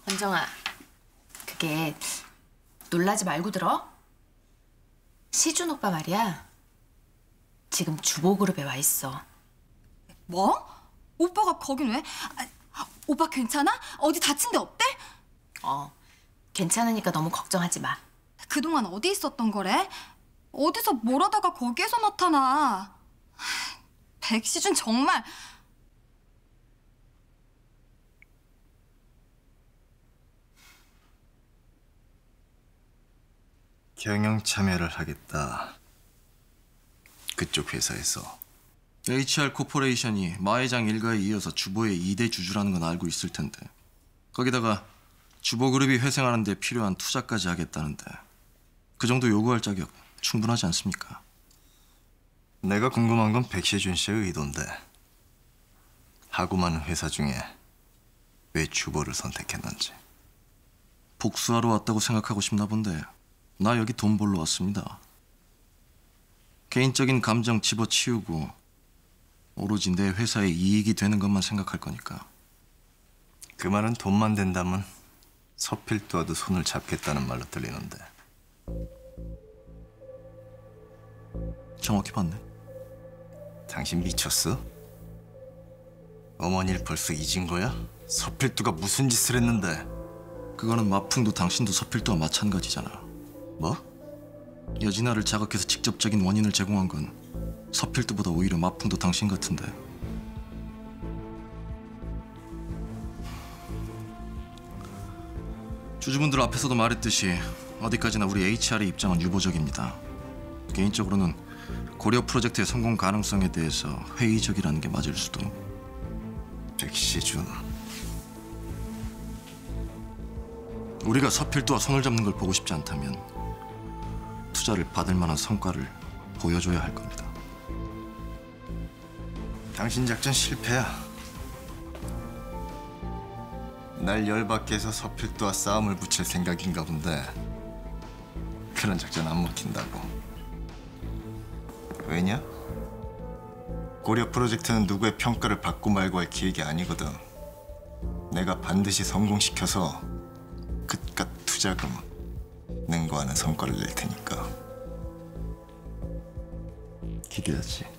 원정아, 그게 놀라지 말고 들어. 시준 오빠 말이야. 지금 주보그룹에 와 있어. 뭐? 오빠가 거긴 왜? 오빠 괜찮아? 어디 다친 데 없대? 괜찮으니까 너무 걱정하지 마. 그동안 어디 있었던 거래? 어디서 뭘 하다가 거기에서 나타나. 백시준 정말. 경영 참여를 하겠다. 그쪽 회사에서. HR 코퍼레이션이 마 회장 일가에 이어서 주보의 2대 주주라는 건 알고 있을 텐데 거기다가 주보그룹이 회생하는 데 필요한 투자까지 하겠다는데 그 정도 요구할 자격 충분하지 않습니까? 내가 궁금한 건 백시준 씨의 의도인데 하고 많은 회사 중에 왜 주보를 선택했는지. 복수하러 왔다고 생각하고 싶나 본데 나 여기 돈 벌러 왔습니다. 개인적인 감정 집어치우고 오로지 내 회사에 이익이 되는 것만 생각할 거니까. 그 말은 돈만 된다면 서필두와도 손을 잡겠다는 말로 들리는데. 정확히 봤네. 당신 미쳤어? 어머니를 벌써 잊은 거야? 서필두가 무슨 짓을 했는데? 그거는 마풍도 당신도 서필두와 마찬가지잖아. 뭐? 여진아를 자극해서 직접적인 원인을 제공한 건 서필두보다 오히려 마풍도 당신 같은데. 주주분들 앞에서도 말했듯이 어디까지나 우리 HR의 입장은 유보적입니다. 개인적으로는 고려 프로젝트의 성공 가능성에 대해서 회의적이라는 게 맞을 수도. 백시준. 우리가 서필두와 손을 잡는 걸 보고 싶지 않다면 투자를 받을 만한 성과를 보여줘야 할 겁니다. 당신 작전 실패야. 날 열받게 해서 서필두와 싸움을 붙일 생각인가 본데 그런 작전 안 먹힌다고. 왜냐? 고려 프로젝트는 누구의 평가를 받고 말고 할 기획이 아니거든. 내가 반드시 성공시켜서 그깟 투자금 능구하는 성과를 낼 테니까. 기대하지.